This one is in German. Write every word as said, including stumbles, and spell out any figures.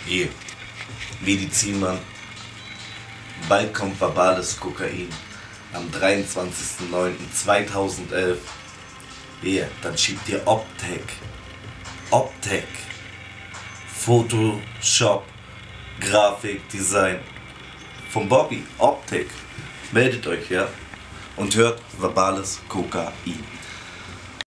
Hier, Medizinmann, bald kommt verbales Kokain am dreiundzwanzigsten neunten zweitausendelf. Hier, dann schiebt ihr O P-TEC, O P-TEC, Photoshop, Grafik, Design von Bobby, O P-TEC. Meldet euch, ja, und hört verbales Kokain.